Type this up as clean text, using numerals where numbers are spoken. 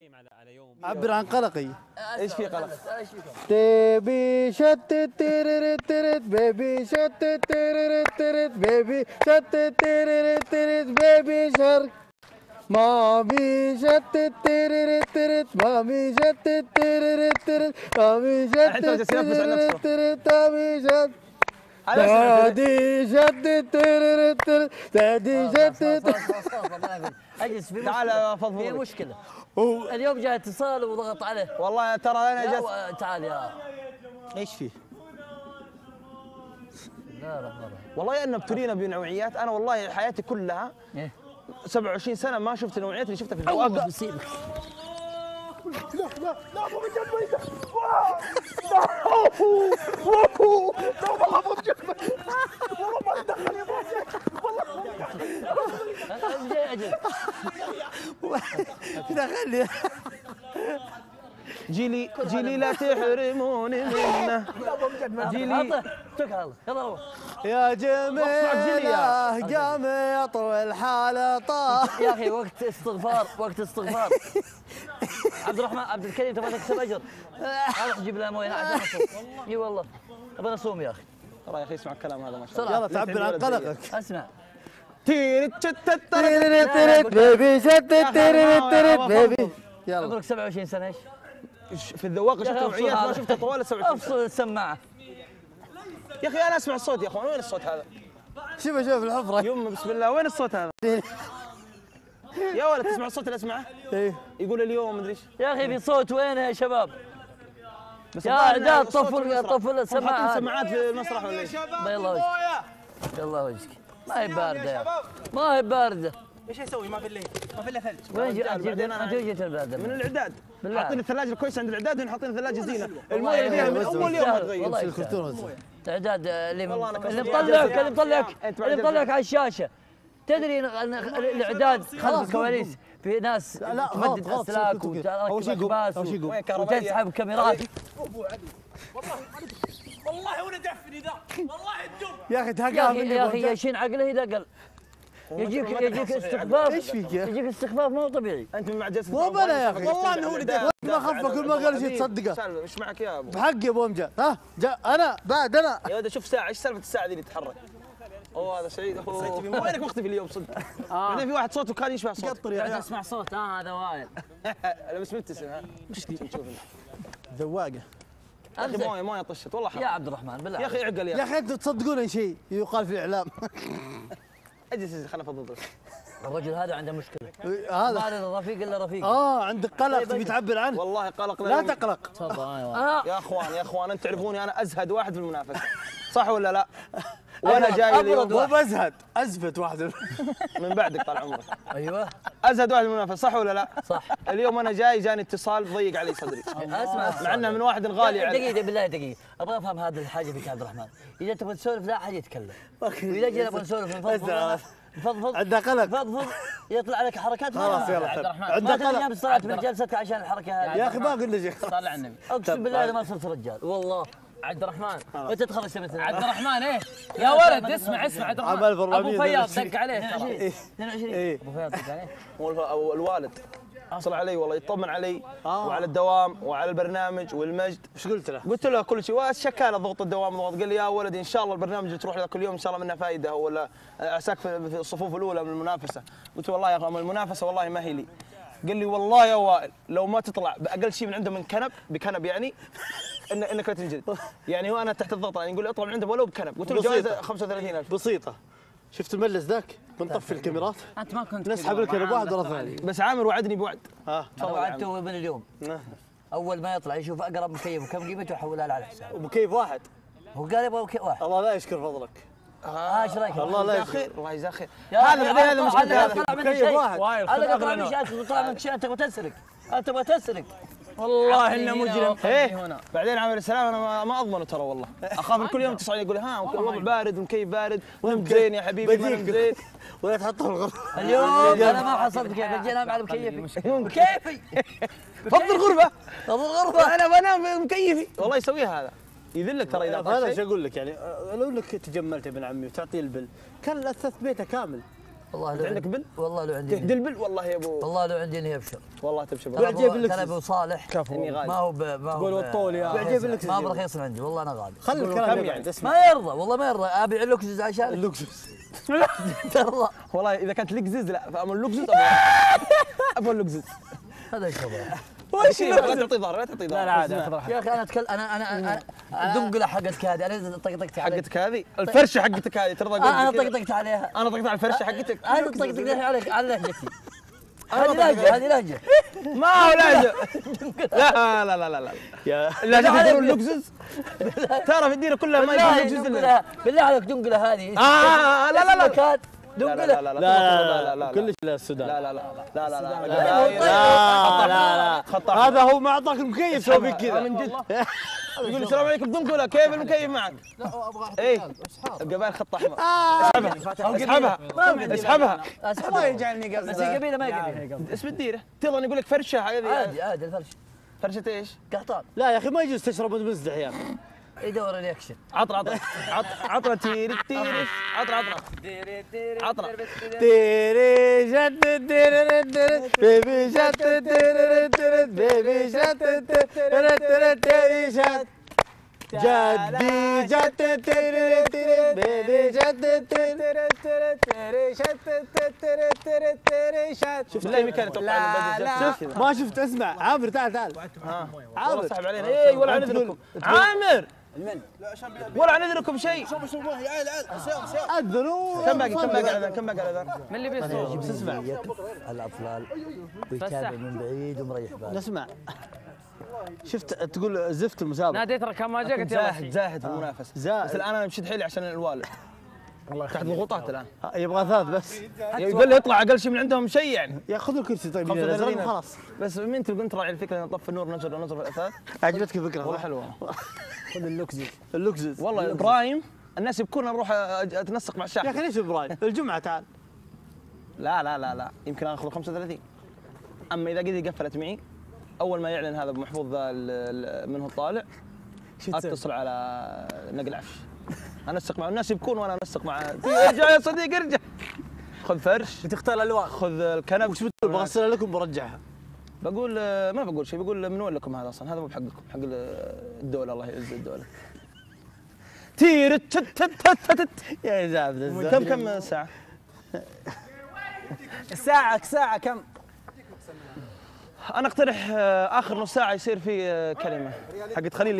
عبر عن قلقي. ايش في قلق؟ بيبي شتت تيرت تيرت بيبي شتت تيرت تيرت بيبي شتت تيرت تيرت بيبي شرق مامي شتت تيرت تيرت مامي شتت تيرت تيرت مامي شتت تيرت تيرت مامي شتت دادي شتت تيرت تيرت دادي شتت. اجلس في تعال فضفض. في مشكله اليوم جاء اتصال وضغط عليه. والله ترى انا جت. تعال يا ايش فيه؟ لا والله ان ابتلينا بنوعيات. انا والله حياتي كلها 27 سنه ما شفت النوعيات اللي شفتها في الجواب. بيصيبك. لا ابو من جد ميته. والله ابو جد والله ما تدخل يا دخلني جيلي لا تحرموني منه. جيلي يلا يا جميله قام يطوي الحاله طاح. يا اخي وقت استغفار وقت استغفار. عبد الرحمن عبد الكريم تبغى تكسب اجر. روح جيب لها مويه عشان اصوم. اي والله ابغى اصوم يا اخي. ترى يا اخي اسمع الكلام هذا ما شاء الله. يلا تعبر عن قلقك. اسمع تيرت تيرت بيبي شتت تيرت تيرت بيبي. يلا عمرك 27 سنه ايش؟ في الذواق شفت نوعيات ما شفتها طوال 27 سنه. افصل السماعه يا اخي انا اسمع الصوت يا اخوان. وين الصوت هذا؟ شوف الحفره. يوم بسم الله وين الصوت هذا؟ يا ولد تسمع الصوت اللي اسمعه؟ ايه يقول اليوم مدري ايش. يا اخي في صوت وينه يا شباب؟ بس يا اعداد طفل السماعه. حاطين سماعات في المسرح ولا ايش؟ يلا وجهك يلا وجهك. ما هي بارده ما هي بارده. ايش اسوي؟ ما في الا ما في الا ثلج. وين جيت البلد؟ من الاعداد. بالله. حاطين الثلاجه الكويسه عند الاعداد وهنا حاطين الثلاجه زينه. المويه اللي فيها من اول يوم ما تغير. والله الكرتون اعداد اللي والله أنا مطلعك على الشاشه. تدري ان الاعداد خلف الكواليس في ناس تمدد اسلاك وتركب اكباس وتسحب كاميرات. والله وانا دفني ذا والله الدم. يا اخي تهقاها مني يا اخي يشين عقله يدقل. يجيك استخفاف. ايش فيك يجيك استخفاف مو طبيعي. انت من معجزتك. مو بلا يا اخي والله انه هو اللي ما خفه كل ما قال شيء تصدقه. ايش معك يا ابو؟ بحق يا ابو امجد. ها انا بعد انا يا ولد شوف ساعه. ايش سالفه الساعه ذي اللي تتحرك؟ اوه هذا سعيد. وينك مختفي اليوم صدق؟ بعدين في واحد صوته كان يشبه صوت. قاعد اسمع صوت هذا وائل. انا بس مبتسم. ها نشوف ذواقه. يا اخي مويه طشت والله حرام. يا عبد الرحمن بالله يا اخي اعقل يا اخي انتم تصدقون اي شيء يقال في الاعلام. اجلس خلنا افضل. الرجل هذا عنده مشكله. هذا ما له رفيق الا رفيق. عندك قلق تبي تعبر عنه. والله قلق. لا تقلق. يا اخوان انت تعرفوني انا ازهد واحد في المنافسه صح ولا لا؟ وانا جاي اليوم مو بزهد ازفت واحد من بعدك طال عمرك. ايوه ازهد واحد في المنافسه صح ولا لا؟ صح. اليوم انا جاني اتصال ضيق علي صدري. اسمع مع انه من واحد غالي علي. دقيقه بالله دقيقه ابغى افهم هذه الحاجه فيك يا عبد الرحمن. اذا تبغى تسولف لا احد يتكلم. واذا جينا نبغى نسولف نفضفض عندنا قلق. فضفض يطلع لك حركات. خلاص يلا عبد الرحمن عندنا ما قلق. بس طلعت من جلستك عشان الحركه هذه. يا اخي ما اقول لك صلى على النبي. اقسم بالله اذا ما صرت رجال والله. عبد الرحمن متى تخرج مثلا عبد الرحمن ايه يا ولد اسمع عبد الرحمن. عمل 400 ابو فياض دق عليه ترى. 22 ابو فياض دق عليه. والوالد اتصل علي والله يطمن علي وعلى الدوام وعلى البرنامج والمجد. ايش قلت له؟ قلت له كل شيء والشكاله ضغط الدوام ضغط. قال لي يا ولدي ان شاء الله البرنامج اللي تروح له كل يوم ان شاء الله منه فائده ولا عساك في الصفوف الاولى من المنافسه. قلت والله يا اخي المنافسه والله ما هي لي. قال لي والله يا وائل لو ما تطلع باقل شيء من عنده من كنب بكنب يعني انك لا تنجلد. يعني هو انا تحت الضغط يعني يقول لي اطلع من عنده ولو بكنب. قلت له جوائزه 35,000 بسيطه. شفت المجلس ذاك بنطفي الكاميرات انت ما كنت نسحب الكنب واحد ورا الثاني. بس عامر وعدني بوعد. انا وعدته من اليوم. اول ما يطلع يشوف اقرب مكيف وكم قيمته يحولها له على حسابه. ومكيف واحد. هو قال يبغى مكيف واحد. الله لا يشكر فضلك. ايش رايك؟ الله لا يشكر. خير الله يجزاه خير. هذا بعدين هذا مشكلة. مكيف واحد. هذا طلع من شيء طلع من شيء انت تبغى تسرق. انت تبغى تسرق. والله انه مجرم. ايه بعدين عامر السلام انا ما اضمنه ترى والله. اخاف من كل يوم اتصل يقول ها الوضع بارد والمكيف بارد ونمت زين يا حبيبي ما نمت زين. ولا تحطه في الغرفه. اليوم انا ما حصلت كيف بجي انام على مكيفي. كيفي فض الغرفه. فض الغرفه. انا بنام بمكيفي والله يسويها هذا. يذلك ترى اذا هذا ايش اقول لك يعني لو انك تجملت يا ابن عمي وتعطيه البل كان اثث بيته كامل. والله انت عندك بل؟ والله لو عندي تهدي البل والله يا ابو والله لو عندي اني ابشر والله تبشر ترى ابو صالح اني غالي ما هو ما هو تقول والطول يا بيعجب لك ما هو رخيص عندي والله انا غالي خلي كم الكلام يعني؟ تسمع ما يرضى والله ما يرضى ابيع اللوكسوس عشان اللوكسوس ترضى والله اذا كانت لكزز لا فاما اللوكزز ابغى اللوكزز هذا الشباب وش لا تعطي ظهر لا تعطي ظهر لا عادي اخذ راحتك. يا اخي انا اتكلم انا الدنقله حقتك هذه انا طقطقت عليها حقتك هذه الفرشه حقتك هذه ترضى انا اقول كذا؟ طقطقت عليها انا طقطقت على الفرشه حقتك انا طقطقت عليك على لهجتي هذه لهجه ما هو لهجه لا لا لا لا لا يا اللهجه يقولون اللوكزز ترى في الديره كلها ما يقولون اللوكزز الا بالله عليك دنقله هذه لا لا لا كاد لا دنقله لا لا لا كلش للسودان لا لا لا لا لا لا لا هذا هو ما اعطاك المكيف سوى فيك كذا من جد يقول السلام عليكم دنقله كيف المكيف معك؟ لا ابغى ايه القبائل خط احمر اسحبها اسحبها اسحبها ما يجعلني قبل بس هي قبيله ما هي قبيله اسم الديره تظن يقول لك فرشه هذه عادي الفرش فرشه ايش؟ قحطان لا يا اخي ما يجوز تشرب وانت مزدح يا اخي يدور اليكشن عطره تيري عطره تيري جت بيبي جت بيبي جت تيري جت جدي جت بيبي جت شفت ليه كانت شوف ما شفت اسمع عامر تعال عامر صاحب علينا اي ولا ندركم عامر ولا ندركم شيء اذنوا كم باقي على ذا من اللي بيصوت؟ اسمع الاطفال ويتابع من بعيد ومريح باله اسمع شفت تقول زفت المسابقه ناديت رقم ما جاء قلت يلا زاهد في المنافسه بس الان انا مشيت حيلي عشان الوالد والله تحت ضغوطات الان يبغى ثلاث بس يقول لي يطلع اقل شيء من عندهم شيء يعني يا خذ الكرسي طيب 35 خلاص بس من تقول انت راعي الفكره نطفي النور ننزل في الاثاث عجبتك الفكره والله حلوه خذ اللوكزز والله ابراهيم الناس يبكون اروح اتنسق مع يا الشاحن اخي ليش ابراهيم الجمعه تعال لا يمكن اخذ 35 اما اذا قد قفلت معي اول ما يعلن هذا ابو محفوظ ذا من هو طالع اتصل على نقل عفش انسق معه الناس يبكون وانا انسق معه ارجع يا صديق ارجع خذ فرش بتختار الالوان خذ الكنب وش بتقول بغسلها لكم برجعها بقول ما بقول شيء بقول من وين لكم هذا اصلا هذا مو بحقكم حق الدوله الله يعز الدوله تير يا زابد كم ساعه ساعة كم؟ انا اقترح اخر نص ساعه يصير في كلمه حقت خليل